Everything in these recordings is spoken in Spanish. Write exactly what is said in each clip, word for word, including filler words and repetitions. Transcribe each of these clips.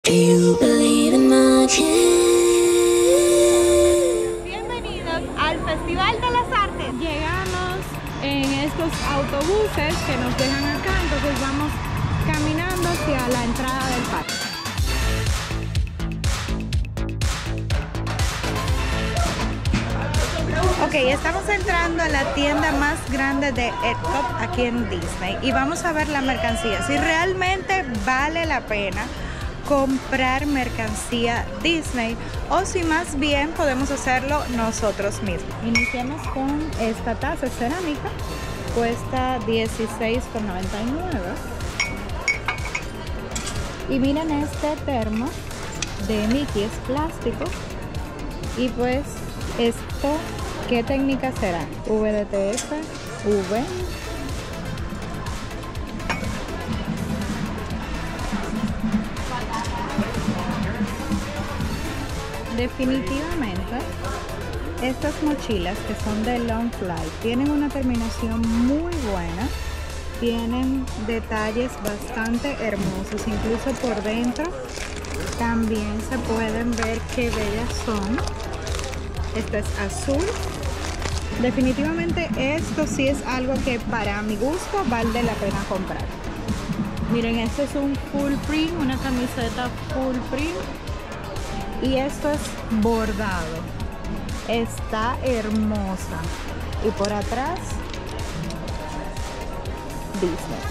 Do you believe in magic? Bienvenidos al Festival de las Artes. Llegamos en estos autobuses que nos dejan acá, entonces vamos caminando hacia la entrada del parque. Ok, estamos entrando a la tienda más grande de Epcot aquí en Disney y vamos a ver la mercancía, si realmente vale la pena comprar mercancía Disney o si más bien podemos hacerlo nosotros mismos. Iniciamos con esta taza cerámica, cuesta dieciséis con noventa y nueve. Y miren este termo de Mickey, es plástico. Y pues esto, ¿qué técnica será? V D T F, V. Definitivamente estas mochilas que son de Long Flight tienen una terminación muy buena, tienen detalles bastante hermosos, incluso por dentro también se pueden ver qué bellas son. Este es azul. Definitivamente esto sí es algo que para mi gusto vale la pena comprar. Miren, este es un full print, una camiseta full print. Y esto es bordado, está hermosa. Y por atrás, Disney.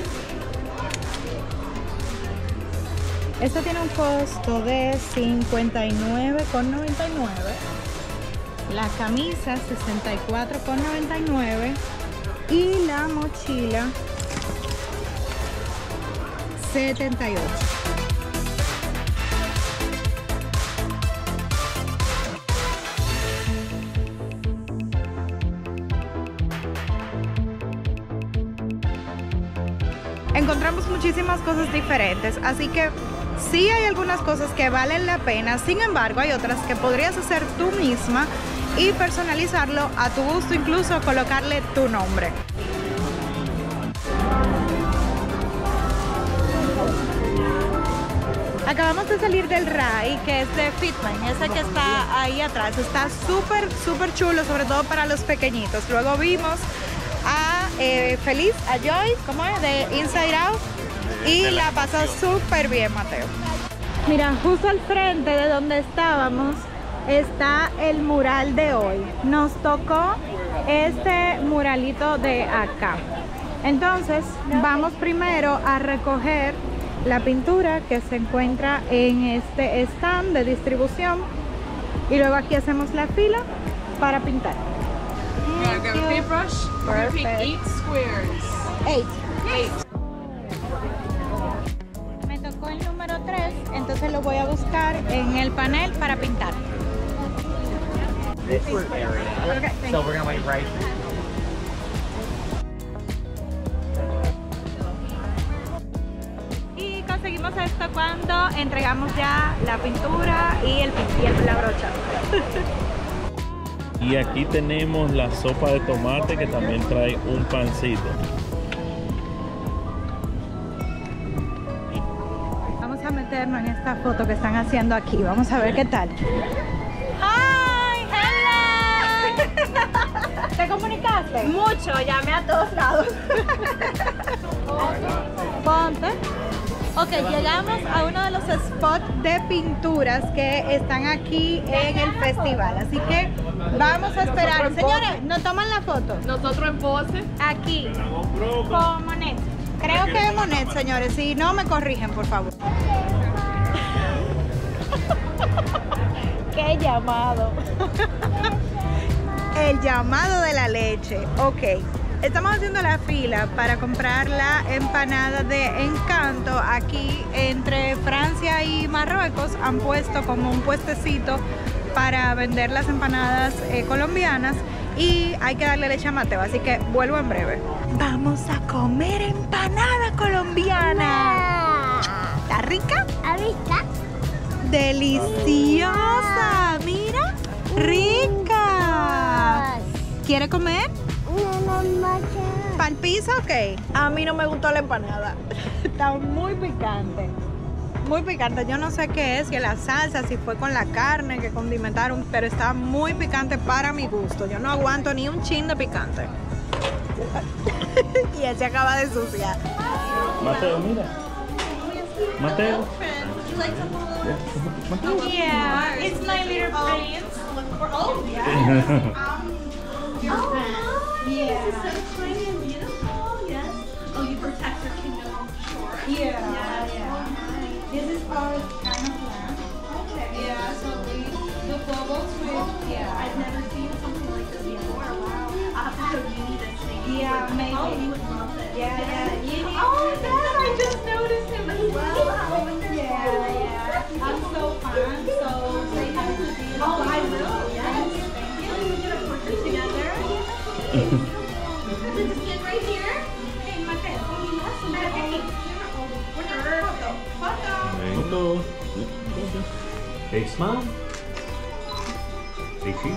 Esto tiene un costo de cincuenta y nueve con noventa y nueve. La camisa sesenta y cuatro con noventa y nueve. Y la mochila setenta y ocho. Encontramos muchísimas cosas diferentes, así que sí hay algunas cosas que valen la pena, sin embargo hay otras que podrías hacer tú misma y personalizarlo a tu gusto, incluso colocarle tu nombre. Acabamos de salir del ride, que es de Fitman, ese que está ahí atrás, está súper súper chulo, sobre todo para los pequeñitos. Luego vimos a eh, Feliz, a Joy, ¿cómo es? De Inside Out, y la pasó súper bien, Mateo. Mira, justo al frente de donde estábamos está el mural de hoy. Nos tocó este muralito de acá. Entonces vamos primero a recoger la pintura que se encuentra en este stand de distribución y luego aquí hacemos la fila para pintar. You're gonna go paintbrush. We're gonna pick eight squares. Eight. Eight. Me tocó el número tres, entonces lo voy a buscar en el panel para pintar. This area. Okay, So we're gonna wait right. Y conseguimos esto cuando entregamos ya la pintura y el y el- la brocha. Y aquí tenemos la sopa de tomate que también trae un pancito. Vamos a meternos en esta foto que están haciendo aquí. Vamos a ver qué tal. ¡Hi! ¡Hello! ¿Te comunicaste? Mucho, llamé a todos lados. Ponte. Ok, llegamos a uno de los spots de pinturas que están aquí en el festival. Así que vamos a esperar. Señores, ¿nos toman la foto? Nosotros en pose. Aquí, con Monet. Creo que es Monet, señores. Si no, me corrigen, por favor. ¡Qué llamado! El llamado de la leche. Ok. Estamos haciendo la fila para comprar la empanada de Encanto. Aquí entre Francia y Marruecos han puesto como un puestecito para vender las empanadas eh, colombianas y hay que darle leche a Mateo, así que vuelvo en breve. Vamos a comer empanada colombiana. ¿Está rica? ¿Rica? Deliciosa, mira, rica. ¿Quiere comer? ¿Pal piso? Ok. A mí no me gustó la empanada. Está muy picante. muy picante. Yo no sé qué es, que la salsa, si fue con la carne que condimentaron, pero está muy picante para mi gusto. Yo no aguanto ni un chin de picante. Y él se acaba de suciar. Mateo, mira. Mateo. Yeah, it's my little prince. Oh, yeah. Oh, yeah. This is so pretty and beautiful. Yes. Oh, you protect your kingdom on shore. Yeah, Yeah, yeah. This is our kind of plant. Okay. Yeah, so we do bubbles with, yeah. I've never seen something like this before. Wow. I'll have to show Yini this thing. Yeah, Oh, maybe. you would love it. Yeah, yeah. Yini. Oh, Dad, I just noticed him as well. Oh, Yeah, yeah. I'm so fun, so say hi to Yini. Oh, I will. Yes. Thank you. We get a portrait together. Just stand right here. Hey, Mateo. Oh, yes. Mateo. Photo. Photo. Foto. Hey, smile. Hey, cheese.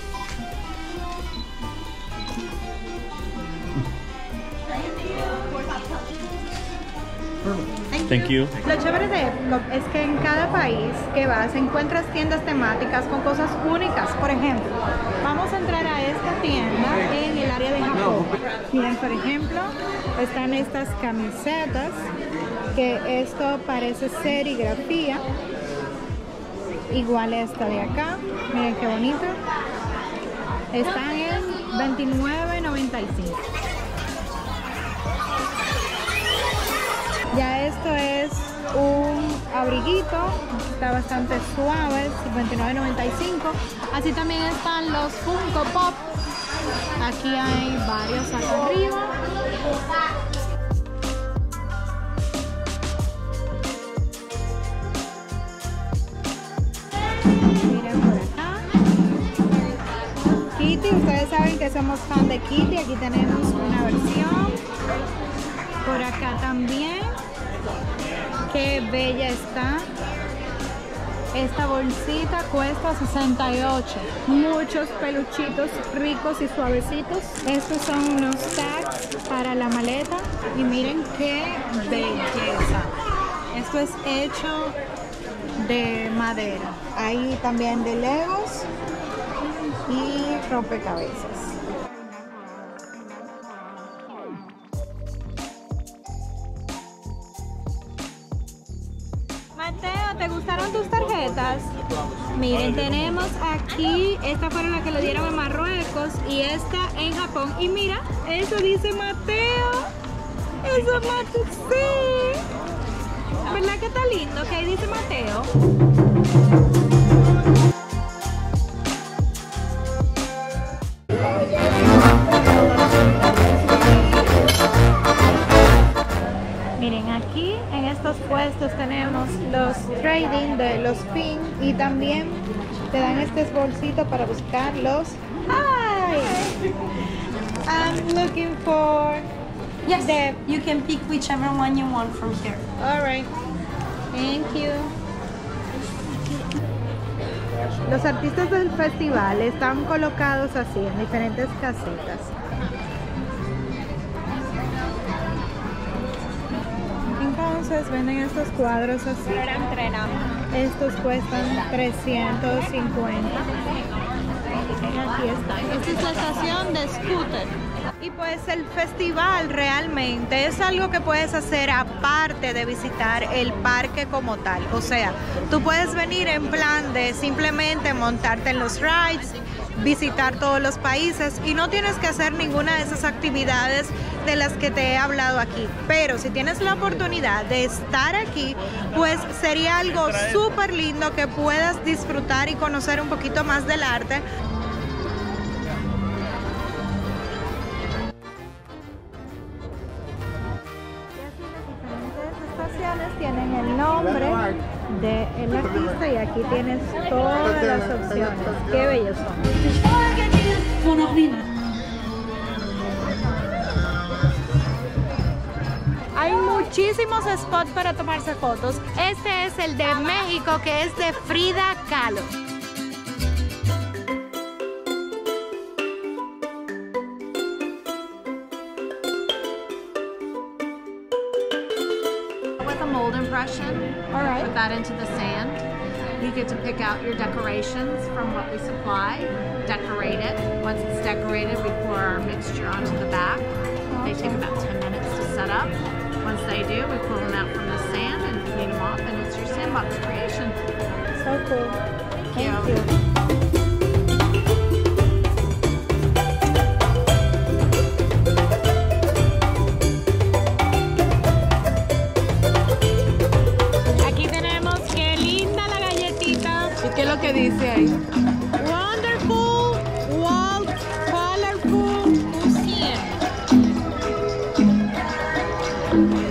Thank you. Lo chévere de Epcot es que en cada país que vas encuentras tiendas temáticas con cosas únicas. Por ejemplo, vamos a entrar a esta tienda en el área de Japón. Miren, por ejemplo, están estas camisetas, que esto parece serigrafía. Igual esta de acá. Miren qué bonita. Están en veintinueve noventa y cinco. Ya esto es un abriguito, está bastante suave, veintinueve noventa y cinco. Así también están los Funko Pop. Aquí hay varios acá arriba. Miren por acá. Kitty, ustedes saben que somos fan de Kitty. Aquí tenemos una versión. Por acá también. Qué bella está. Esta bolsita cuesta sesenta y ocho. Muchos peluchitos ricos y suavecitos. Estos son unos tags para la maleta. Y miren qué belleza. Esto es hecho de madera. Hay también de Legos y rompecabezas. Mateo, ¿te gustaron tus tarjetas? Miren, tenemos aquí, esta fueron las que le dieron en Marruecos y esta en Japón. Y mira, eso dice Mateo. Eso es Mateo, sí. ¿Verdad que está lindo? Que ahí dice Mateo. Miren, aquí en estos puestos tenemos los trading de los pin y también te dan este bolsito para buscar los. Hi, I'm looking for. Yes, the. you can pick whichever one you want from here. All right, thank you. Los artistas del festival están colocados así en diferentes casetas. Entonces venden estos cuadros así. Estos cuestan trescientos cincuenta. Y aquí están. Esta es la estación de scooter. Y pues el festival realmente es algo que puedes hacer aparte de visitar el parque como tal. O sea, tú puedes venir en plan de simplemente montarte en los rides, visitar todos los países y no tienes que hacer ninguna de esas actividades de las que te he hablado aquí. Pero si tienes la oportunidad de estar aquí, pues sería algo súper lindo que puedas disfrutar y conocer un poquito más del arte. Tienen el nombre del artista y aquí tienes todas las opciones. Qué bellos son. Hay muchísimos spots para tomarse fotos. Este es el de México, que es de Frida Kahlo. With a mold impression. All right. that into the sand. You get to pick out your decorations from what we supply, decorate it. Once it's decorated, we pour our mixture onto the back. They take about ten minutes to set up. Once they do, we pull them out from the sand and clean them off, and it's your sandbox creation. So cool. Thank you. Aquí tenemos, qué linda la galletita. ¿Y qué es lo que dice ahí? Wonderful Walt Colorful Museum.